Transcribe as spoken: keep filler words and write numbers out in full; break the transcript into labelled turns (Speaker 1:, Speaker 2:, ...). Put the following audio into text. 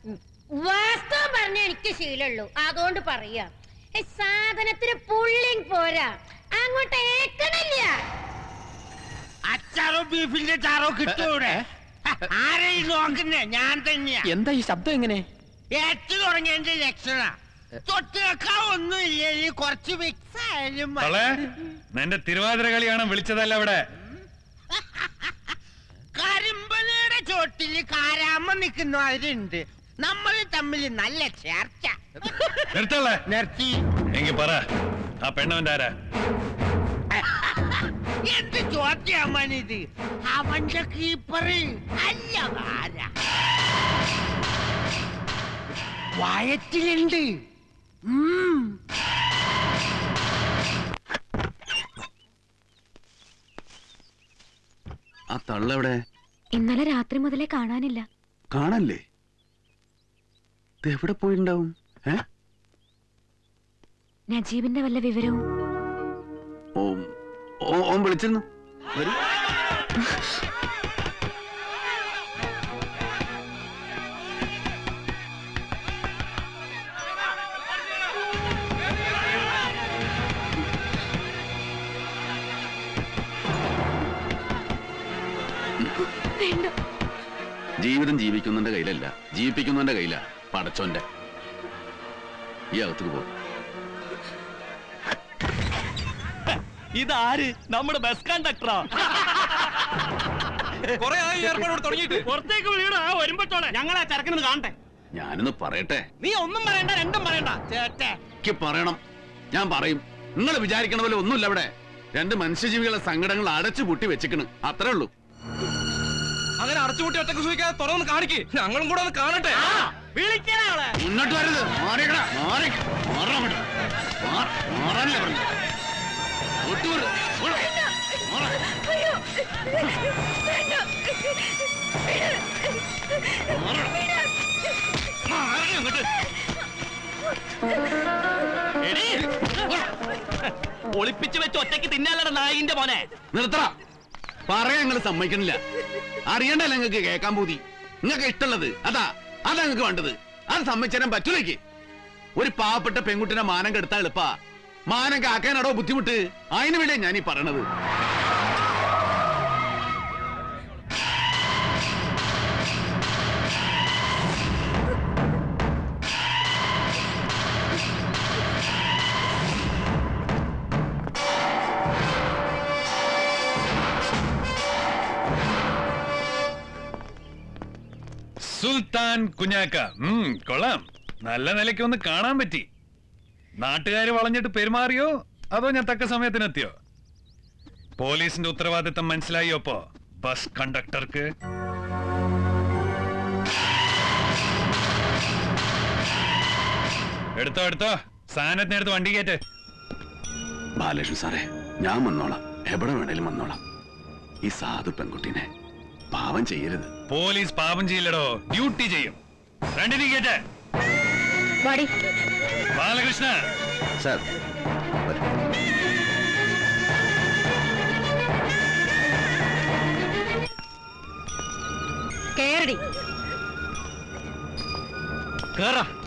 Speaker 1: വാസ്തവം പറഞ്ഞ എനിക്ക് ശീലമുള്ളൂ, അതുകൊണ്ട് പറയാ. സാധനത്തിന് പുള്ളിങ് പോരാ, അങ്ങോട്ട് ഏക്കണില്ല.
Speaker 2: അച്ചാറോ ബീഫിന്റെ ചാറോ കിട്ടൂടെ? ആരെയും നോക്കുന്നേ ഞാൻ തന്നെയാ.
Speaker 3: എന്താ ഈ ശബ്ദം എങ്ങനെ?
Speaker 2: ഏറ്റു തുടങ്ങിയതിന്റെ ലക്ഷണ. തൊട്ട് വെക്കാൻ ഒന്നും ഇല്ല, കുറച്ച് മിക്സ് ആയാലും
Speaker 4: നിന്റെ തിരുവാതിര കളിയാണ് വിളിച്ചതല്ല അവിടെ.
Speaker 2: കരിമ്പനയുടെ ചോട്ടില് കാരാമ നിൽക്കുന്നവരുണ്ട്, നമ്മൾ തമ്മിൽ നല്ല ചേർച്ച.
Speaker 4: നിർത്തി എങ്കി പറ, ആ പെണ്ണവന്റെ ആരാ?
Speaker 2: എന്ത് ചോദ്യമാണിത്? അവന്റെ കീപ്പറ് അല്ല, ആരാ? വയറ്റിലുണ്ട്.
Speaker 5: ആ തള്ളെവിടെ?
Speaker 6: ഇന്നലെ രാത്രി മുതലേ കാണാനില്ല.
Speaker 5: കാണല്ലേ? എവിടെ പോയിട്ടുണ്ടാവും?
Speaker 6: നജീബിന്റെ വല്ല വിവരവും?
Speaker 5: ഓം വിളിച്ചിരുന്നു. ജീവിതം ജീവിക്കുന്നതിന്റെ കയ്യിലല്ല, ജീവിപ്പിക്കുന്നതിന്റെ കയ്യിലാ. പടച്ചോന്റെ. ഈ അകത്തേക്ക് പോകും.
Speaker 3: ഇതാര്? നമ്മുടെ ബസ് കണ്ടക്ടറാ.
Speaker 7: കൊറേ ആയി ഏർപ്പാടോട് തുടങ്ങിയിട്ട്.
Speaker 3: പുറത്തേക്ക് വിളിയുടെ ആ വരുമ്പോഴത്തോളെ ഞങ്ങൾ ആ ചരക്കിനൊന്ന് കാണട്ടെ.
Speaker 5: ഞാനൊന്ന് പറയട്ടെ?
Speaker 3: നീ ഒന്നും പറയണ്ട, രണ്ടും പറയണ്ട.
Speaker 5: ചേട്ടേ പറയണം, ഞാൻ പറയും. നിങ്ങൾ വിചാരിക്കണ പോലെ ഒന്നുമില്ല ഇവിടെ. രണ്ട് മനുഷ്യജീവികളെ സങ്കടങ്ങൾ അടച്ചു പൂട്ടി വെച്ചിക്കണ്, അത്രേ ഉള്ളൂ.
Speaker 7: അങ്ങനെ അടച്ചുപൂട്ടി ഒറ്റക്ക് സൂചിക്കാതെ തുറന്ന് കാണിക്ക്, ഞങ്ങളും കൂടെ ഒന്ന് കാണട്ടെ.
Speaker 5: മുന്നോട്ട് വരരുത്, മാറിക്കടാ, മാറി മാറാനല്ലേ പറഞ്ഞു.
Speaker 3: ഒളിപ്പിച്ചു വെച്ച് ഒറ്റയ്ക്ക് തിന്നാലട നായിന്റെ മോനെ.
Speaker 5: നിർത്തറ, പറയാൻ നിങ്ങൾ സമ്മതിക്കണില്ല. അറിയണ്ടല്ല നിങ്ങൾക്ക് കേൾക്കാൻ പൂതി. നിങ്ങൾക്ക് ഇഷ്ടമുള്ളത് അതാ, അതാ നിങ്ങൾക്ക് വേണ്ടത്. അത് സമ്മതിച്ചേരാൻ പറ്റൂലേക്ക്. ഒരു പാവപ്പെട്ട പെൺകുട്ടിനെ മാനം കെടുത്താൽ എളുപ്പാ. മാനം കാക്കാനാടോ ബുദ്ധിമുട്ട്. അതിനു വേണ്ടിയാ ഞാനീ പറയണത്.
Speaker 4: സുൽത്താൻ കുഞ്ഞാക്ക. കൊള്ളാം, നല്ല നിലയ്ക്ക് ഒന്ന് കാണാൻ പറ്റി. നാട്ടുകാര് വളഞ്ഞിട്ട് പെരുമാറിയോ അതോ ഞാൻ തക്ക സമയത്തിനെത്തിയോ? പോലീസിന്റെ ഉത്തരവാദിത്തം മനസ്സിലായോ ഇപ്പോ ബസ് കണ്ടക്ടർക്ക്? എടുത്തോ എടുത്തോ, സാധനത്തിനടുത്ത് വണ്ടി കയറ്റ്.
Speaker 5: ബാലകൃഷ്ണൻ സാറേ, ഞാൻ വന്നോളാം, എവിടെ വേണേലും വന്നോളാം. ഈ സാധു പെൺകുട്ടീനെ പാവം ചെയ്യരുത്.
Speaker 4: പോലീസ് പാപം ചെയ്യില്ലടോ, ഡ്യൂട്ടി ചെയ്യും. രണ്ടിനും കേട്ടെ. ബാലകൃഷ്ണ
Speaker 5: സാർ,
Speaker 1: കേറടി.
Speaker 3: കേറാ.